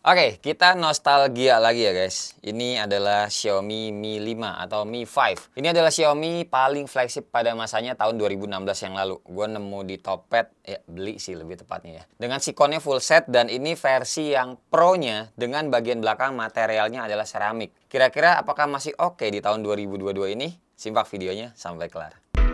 Oke, kita nostalgia lagi ya guys. Ini adalah Xiaomi Mi 5 atau Mi 5. Ini adalah Xiaomi paling flagship pada masanya tahun 2016 yang lalu. Gue nemu di Topet, ya beli sih lebih tepatnya ya. Dengan sikonnya full set dan ini versi yang Pro-nya dengan bagian belakang materialnya adalah seramik. Kira-kira apakah masih oke di tahun 2022 ini? Simak videonya sampai kelar.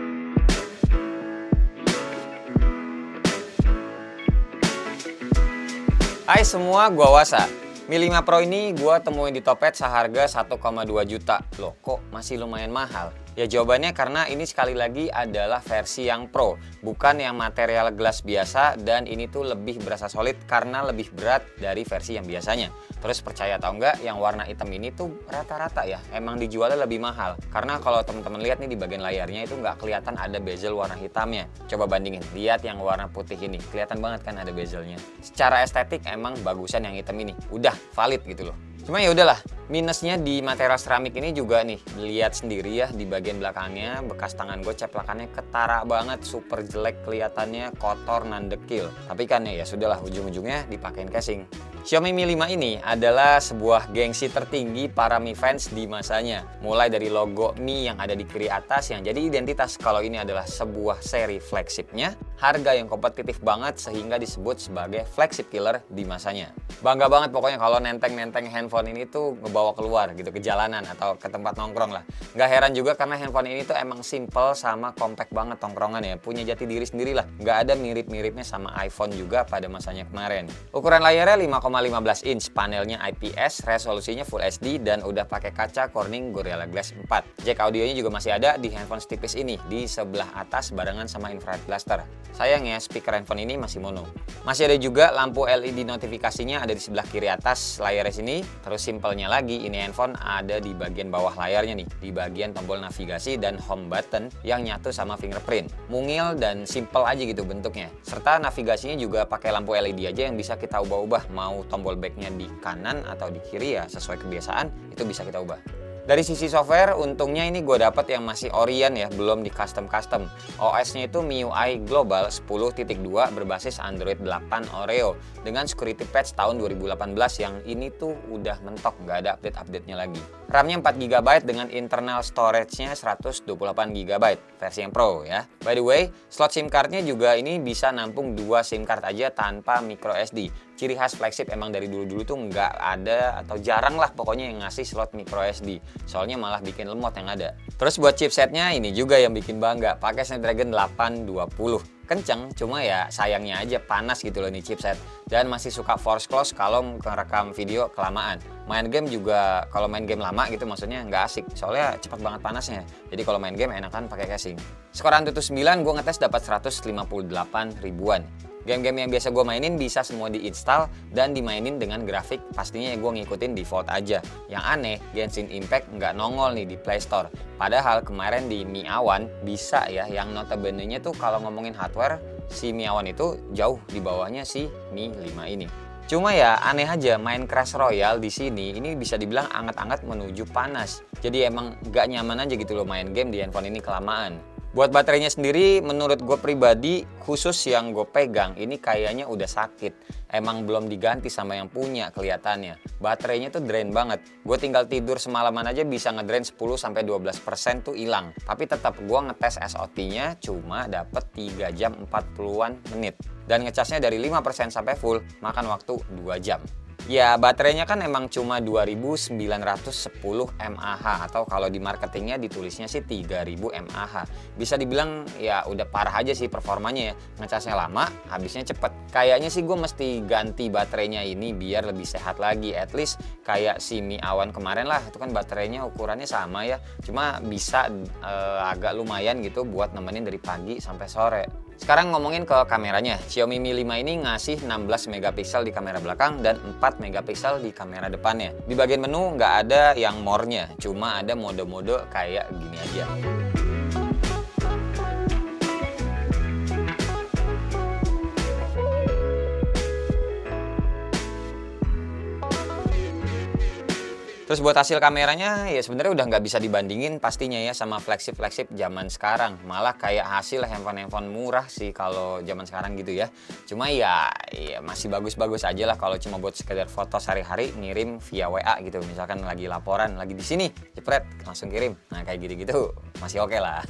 Hai semua, gua Wasa. Mi 5 Pro ini gua temuin di Topet seharga 1,2 juta. Loh, kok masih lumayan mahal? Ya jawabannya karena ini sekali lagi adalah versi yang Pro, bukan yang material gelas biasa, dan ini tuh lebih berasa solid karena lebih berat dari versi yang biasanya. Terus percaya atau enggak, yang warna hitam ini tuh rata-rata ya emang dijualnya lebih mahal. Karena kalau teman-teman lihat nih di bagian layarnya itu nggak kelihatan ada bezel warna hitamnya. Coba bandingin, lihat yang warna putih ini, kelihatan banget kan ada bezelnya. Secara estetik emang bagusan yang hitam ini, udah valid gitu loh. Cuma ya udahlah, minusnya di material seramik ini juga nih, lihat sendiri ya di bagian belakangnya, bekas tangan gue ceplakannya ketara banget, super jelek kelihatannya, kotor, nandekil. Tapi kan ya sudahlah, ujung-ujungnya dipakein casing. Xiaomi Mi 5 ini adalah sebuah gengsi tertinggi para Mi fans di masanya. Mulai dari logo Mi yang ada di kiri atas yang jadi identitas kalau ini adalah sebuah seri flagshipnya, harga yang kompetitif banget sehingga disebut sebagai flagship killer di masanya. Bangga banget pokoknya kalau nenteng-nenteng handphone ini tuh ngebawa keluar gitu ke jalanan atau ke tempat nongkrong lah. Nggak heran juga karena handphone ini tuh emang simple sama compact banget tongkrongan ya. Punya jati diri sendiri lah. Nggak ada mirip-miripnya sama iPhone juga pada masanya kemarin. Ukuran layarnya 5,15 inch, panelnya IPS, resolusinya Full HD dan udah pakai kaca Corning Gorilla Glass 4. Jack audionya juga masih ada di handphone setipis ini di sebelah atas barengan sama infrared blaster. Sayangnya speaker handphone ini masih mono. Masih ada juga lampu LED notifikasinya ada di sebelah kiri atas layarnya sini. Terus simpelnya lagi, ini handphone ada di bagian bawah layarnya nih, di bagian tombol navigasi dan home button yang nyatu sama fingerprint. Mungil dan simple aja gitu bentuknya. Serta navigasinya juga pakai lampu LED aja yang bisa kita ubah-ubah, mau tombol backnya di kanan atau di kiri ya sesuai kebiasaan itu bisa kita ubah. Dari sisi software, untungnya ini gue dapet yang masih Orient ya, belum di custom-custom. OS-nya itu MIUI Global 10.2 berbasis Android 8 Oreo dengan security patch tahun 2018 yang ini tuh udah mentok, nggak ada update-update-nya lagi. RAM-nya 4GB dengan internal storage-nya 128GB, versi yang Pro ya. By the way, slot SIM card-nya juga ini bisa nampung 2 SIM card aja tanpa micro SD. Ciri khas flagship emang dari dulu-dulu tuh nggak ada atau jarang lah pokoknya yang ngasih slot micro SD. Soalnya malah bikin lemot yang ada. Terus buat chipsetnya ini juga yang bikin bangga, pakai Snapdragon 820. Kenceng, cuma ya sayangnya aja panas gitu loh nih chipset. Dan masih suka force close kalau ngerekam video kelamaan. Main game juga, kalau main game lama gitu maksudnya nggak asik. Soalnya cepat banget panasnya. Jadi kalau main game enakan pakai casing. Skor Antutu 9 gue ngetes dapat 158 ribuan. Game-game yang biasa gue mainin bisa semua diinstal dan dimainin dengan grafik pastinya gue ngikutin default aja. Yang aneh, Genshin Impact nggak nongol nih di Play Store. Padahal kemarin di Mi Awan bisa ya, yang notabene-nya tuh kalau ngomongin hardware, si Mi Awan itu jauh di bawahnya si Mi 5 ini. Cuma ya aneh aja, main Clash Royale di sini ini bisa dibilang anget-anget menuju panas. Jadi emang nggak nyaman aja gitu loh main game di handphone ini kelamaan. Buat baterainya sendiri, menurut gue pribadi, khusus yang gue pegang, ini kayaknya udah sakit. Emang belum diganti sama yang punya kelihatannya. Baterainya tuh drain banget. Gue tinggal tidur semalaman aja bisa ngedrain 10-12% tuh hilang. Tapi tetap gue ngetes SOT-nya cuma dapet 3 jam 40-an menit. Dan ngecasnya dari 5% sampai full, makan waktu 2 jam. Ya baterainya kan emang cuma 2910 mAh atau kalau di marketingnya ditulisnya sih 3000 mAh. Bisa dibilang ya udah parah aja sih performanya ya. Ngecasnya lama, habisnya cepet. Kayaknya sih gue mesti ganti baterainya ini biar lebih sehat lagi. At least kayak si Mi Awan kemarin lah, itu kan baterainya ukurannya sama ya. Cuma bisa agak lumayan gitu buat nemenin dari pagi sampai sore. Sekarang ngomongin ke kameranya, Xiaomi Mi 5 ini ngasih 16 megapiksel di kamera belakang dan 4 megapiksel di kamera depannya. Di bagian menu nggak ada yang more-nya, cuma ada mode-mode kayak gini aja. Terus buat hasil kameranya ya sebenarnya udah nggak bisa dibandingin pastinya ya sama flagship zaman sekarang. Malah kayak hasil handphone murah sih kalau zaman sekarang gitu ya. Cuma ya masih bagus-bagus aja lah kalau cuma buat sekedar foto sehari-hari ngirim via WA gitu. Misalkan lagi laporan, lagi di sini, jepret langsung kirim. Nah kayak gitu-gitu masih oke lah.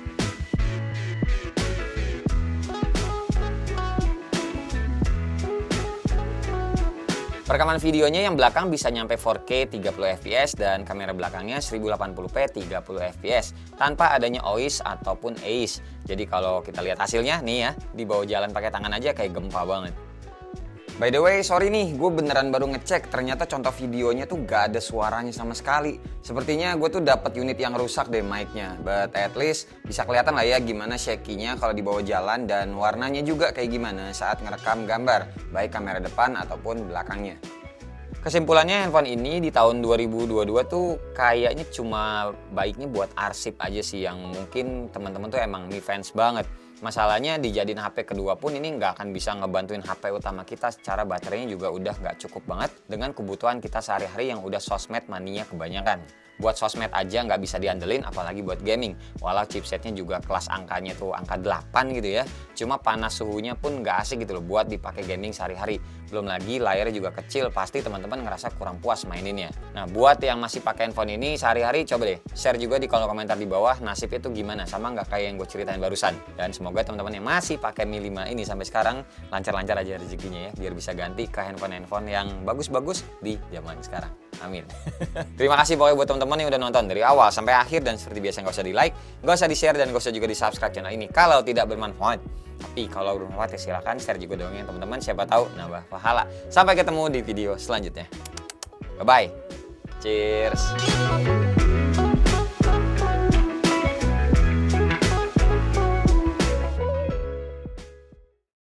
Perekaman videonya yang belakang bisa nyampe 4K 30 fps dan kamera belakangnya 1080p 30 fps tanpa adanya OIS ataupun AIS. Jadi kalau kita lihat hasilnya nih ya, dibawa jalan pakai tangan aja kayak gempa banget. By the way, sorry nih, gue beneran baru ngecek, ternyata contoh videonya tuh gak ada suaranya sama sekali. Sepertinya gue tuh dapat unit yang rusak deh mic-nya, but at least bisa kelihatan lah ya gimana shaky-nya kalau dibawa jalan dan warnanya juga kayak gimana saat ngerekam gambar, baik kamera depan ataupun belakangnya. Kesimpulannya handphone ini di tahun 2022 tuh kayaknya cuma baiknya buat arsip aja sih yang mungkin teman-teman tuh emang ngefans banget. Masalahnya dijadiin HP kedua pun ini nggak akan bisa ngebantuin HP utama kita secara baterainya juga udah nggak cukup banget dengan kebutuhan kita sehari-hari yang udah sosmed mania kebanyakan. Buat sosmed aja nggak bisa diandelin apalagi buat gaming. Walau chipsetnya juga kelas angkanya tuh angka 8 gitu ya. Cuma panas suhunya pun nggak asik gitu loh buat dipakai gaming sehari-hari. Belum lagi layarnya juga kecil, pasti teman-teman ngerasa kurang puas maininnya. Nah buat yang masih pakai handphone ini sehari-hari coba deh share juga di kolom komentar di bawah nasib itu gimana, sama nggak kayak yang gue ceritain barusan. Dan semoga teman-teman yang masih pakai Mi 5 ini sampai sekarang lancar-lancar aja rezekinya ya, biar bisa ganti ke handphone yang bagus-bagus di zaman sekarang. Amin. Terima kasih pokoknya buat teman-teman yang udah nonton dari awal sampai akhir, dan seperti biasa nggak usah di like, nggak usah di share, dan nggak usah juga di subscribe channel ini kalau tidak bermanfaat. Tapi kalau bermanfaat ya silahkan share juga dong ya teman-teman, siapa tahu nambah pahala. Sampai ketemu di video selanjutnya. Bye bye. Cheers.